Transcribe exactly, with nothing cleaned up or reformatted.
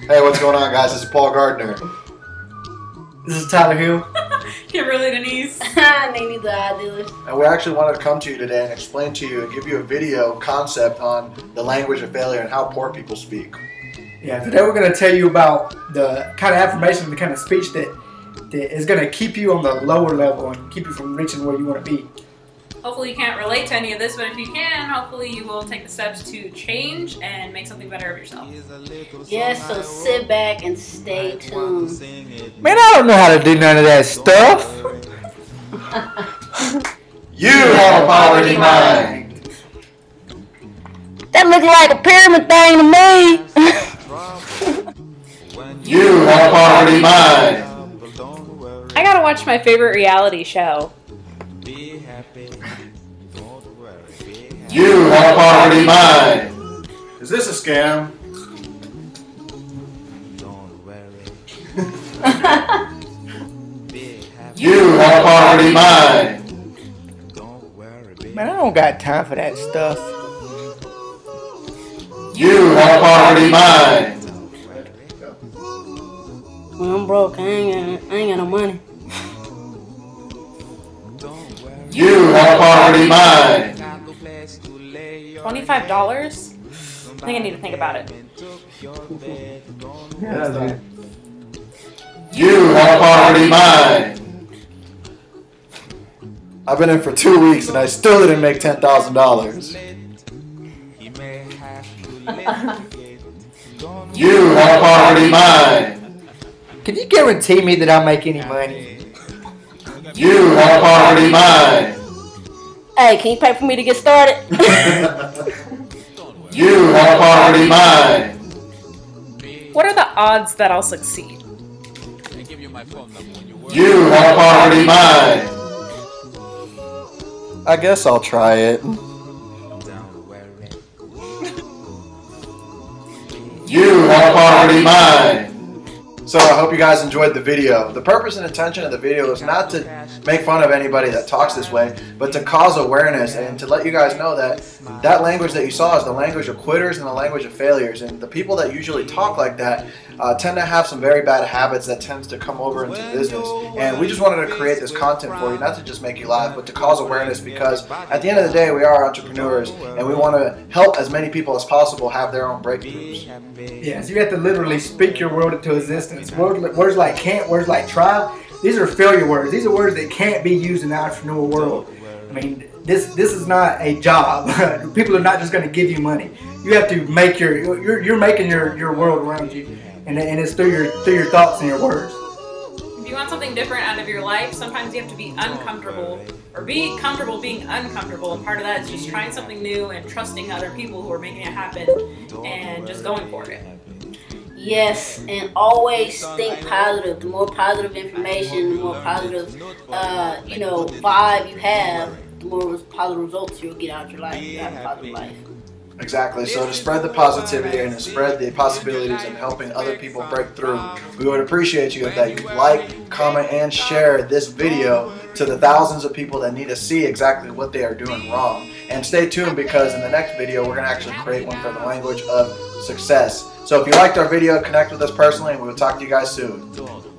Hey, what's going on, guys? This is Paul Gardner. This is Tyler Hill. Kimberly Denise. Maybe the idealist. And we actually wanted to come to you today and explain to you and give you a video concept on the language of failure and how poor people speak. Yeah, today we're going to tell you about the kind of affirmation, the kind of speech that, that is going to keep you on the lower level and keep you from reaching where you want to be. Hopefully you can't relate to any of this, but if you can, hopefully you will take the steps to change and make something better of yourself. Yes, so sit back and stay tuned. Man, I don't know how to do none of that stuff. You have a poverty mind. That looks like a pyramid thing to me. You have a poverty mind. I gotta watch my favorite reality show. You have a poverty mind. Is this a scam? You have a poverty mind. Man, I don't got time for that stuff. You have a poverty mind. When I'm broke, I ain't got, I ain't got no money. You have a poverty mind. twenty-five dollars? I think I need to think about it. Yeah, You have a poverty mind. I've been in for two weeks and I still didn't make ten thousand dollars. You have a poverty mind. Can you guarantee me that I'll make any money? You have a poverty mind. Hey, can you pay for me to get started? You have a poverty mind. What are the odds that I'll succeed? You have a poverty mind. I guess I'll try it. You have a poverty mind. So I hope you guys enjoyed the video. The purpose and intention of the video is not to make fun of anybody that talks this way, but to cause awareness and to let you guys know that that language that you saw is the language of quitters and the language of failures. And the people that usually talk like that uh, tend to have some very bad habits that tends to come over into business. And we just wanted to create this content for you, not to just make you laugh, but to cause awareness, because at the end of the day, we are entrepreneurs and we want to help as many people as possible have their own breakthroughs. yeah, so you have to literally speak your world into existence. Words, words like can't, words like try, these are failure words. These are words that can't be used in the entrepreneurial world. I mean, this this is not a job. People are not just going to give you money. You have to make your you're you're making your your world around you, and and it's through your through your thoughts and your words. If you want something different out of your life, sometimes you have to be uncomfortable or be comfortable being uncomfortable, and part of that is just trying something new and trusting other people who are making it happen and just going for it. Yes, and always think positive. The more positive information, the more positive, uh, you know, vibe you have, the more positive results you'll get out of your life. You have a positive life. Exactly. So to spread the positivity and to spread the possibilities of helping other people break through, we would appreciate you if that you like, comment, and share this video to the thousands of people that need to see exactly what they are doing wrong. And stay tuned, because in the next video we're going to actually create one for the language of success. So if you liked our video, connect with us personally and we will talk to you guys soon.